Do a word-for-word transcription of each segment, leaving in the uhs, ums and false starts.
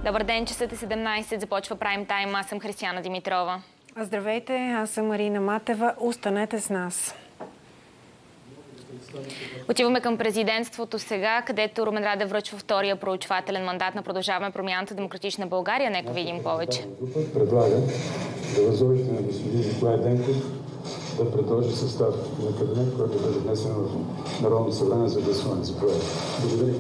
Добър ден, часът е седемнайсет, започва Прайм Тайм. Аз съм Християна Димитрова. Здравейте, аз съм Марина Матева. Останете с нас. Отиваме към президентството сега, където Румен Радев връчва втория проучвателен мандат на Продължаваме промяната Демократична България. Нека видим повече. Предлагам да възложите на господин Николай Денков да предложи състав на кабинет, който бъде внесен в Народното събрание за гласуване. Заповядайте. Благодаря.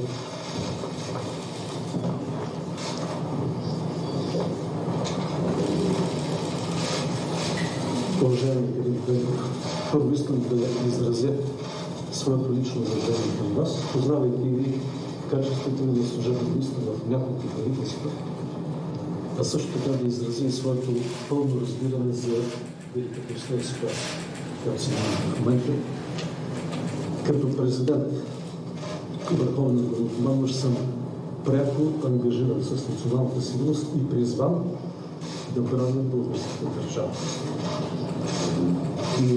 Уважаеми господин Денков, първо искам да изразя своето лично уважение към вас, познавайки ви качеството на служебен министър в няколко правителства, а също така да изрази своето пълно разбиране за великотността и ситуация, която се намира в момента. Като президент, върховен главнокомандващ, съм пряко ангажиран с националната сигурност и призван да браня българската държава. И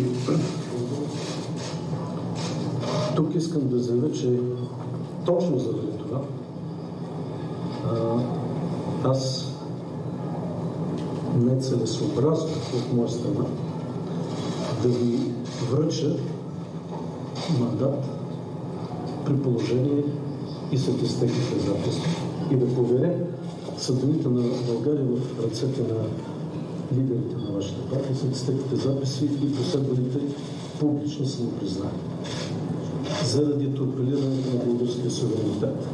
тук искам да заявя, че точно заради това а, аз не целесообразно от моя страна да ви връча мандат при положение и след изтеклите записи и да поверя съдбините на България в ръцете на лидерите на вашата партия след изтеклите записи и последвалите публично самопризнание заради торпилирането на българския суверенитет,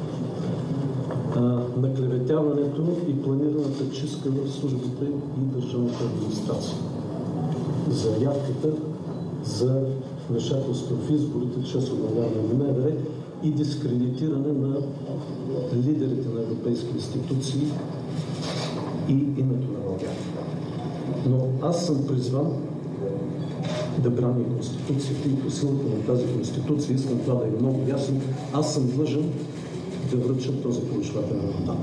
наклеветяването и планираната чистка в службите и държавната администрация, заявката за вмешателство в изборите чрез обявяване на МВР и дискредитиране на лидерите на европейски институции и името на България. Но аз съм призван да браня Конституцията и по силата на тази Конституция, искам това да е много ясно, аз съм длъжен да връчам този проучвателен мандат.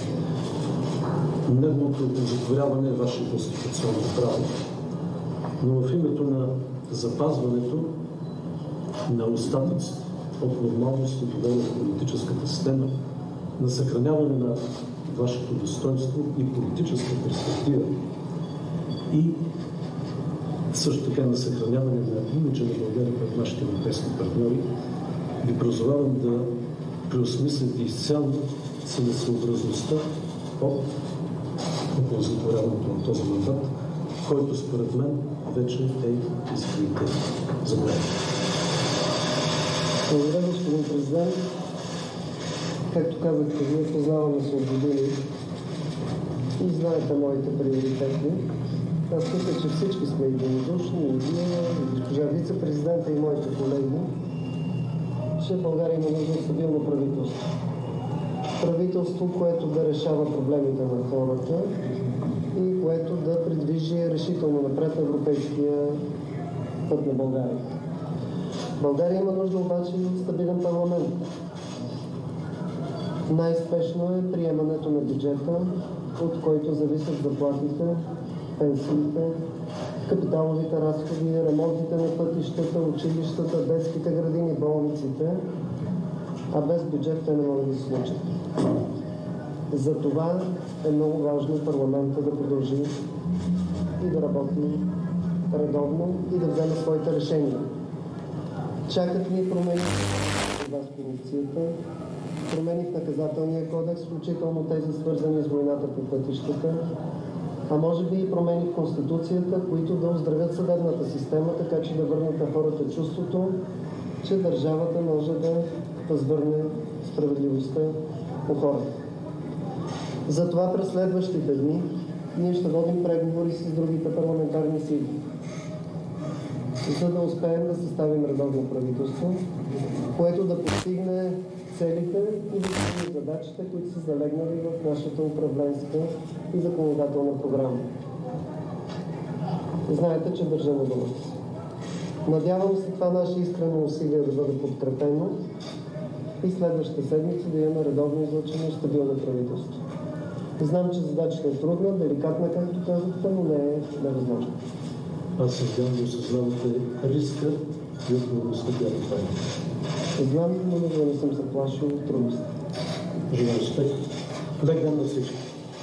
Неговото оползотворяване е ваше конституционно право, но в името на запазването на остатъците от нормалност и доверие в политическата система, на съхраняване на вашето достоинство и политическа перспектива и също така на съхраняване на имиджа на България пред нашите европейски партньори, ви призовавам да преосмислите изцяло целесъобразността от оползотворяването на този мандат, който според мен вече е изпълнител. Заповядайте. Благодаря, господин президент. Както казахте, вие познаваме се от години и знаете моите приоритети. Аз мисля, че всички сме единодушни, и вие, и госпожа вице-президента, и моите колеги, че България има нужда от стабилно правителство. Правителство, което да решава проблемите на хората и което да придвижи решително напред европейския път на България. България има нужда обаче и от стабилен парламент. Най-спешно е приемането на бюджета, от който зависят заплатите, пенсиите, капиталовите разходи, ремонтите на пътищата, училищата, детските градини, болниците, а без бюджет те не могат да се случат. Затова е много важно парламента да продължи и да работи редовно и да вземе своите решения. Чакат ни промени в вас корупцията, промени в наказателния кодекс, включително тези свързани с войната по пътищата, а може би и промени в Конституцията, които да оздравят съдебната система, така че да върнат на хората чувството, че държавата може да възвърне справедливостта у хората. Затова през следващите дни ние ще водим преговори с другите парламентарни сили, за да успеем да съставим редовно правителство, което да постигне целите и да изпълни задачите, които са залегнали в нашата управленска и законодателна програма. Знаете, че държа на думата си. Надявам се това наше искрено усилие да бъде подкрепено и следващата седмица да имаме редовно излъчено и стабилно правителство. Знам, че задачата е трудна, деликатна, както казахте, но не е невъзможна. Аз съм да осъзнавате риска и отговорността, която това е. Знам, но не съм се плашил от трудности. Желая успех. Лек ден на всички.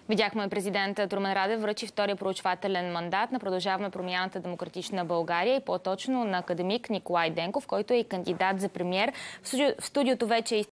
Видяхме президентът Румен Радев връчи втория проучвателен мандат на Продължаваме промяната Демократична България и по-точно на академик Николай Денков, който е и кандидат за премиер. В студиото вече е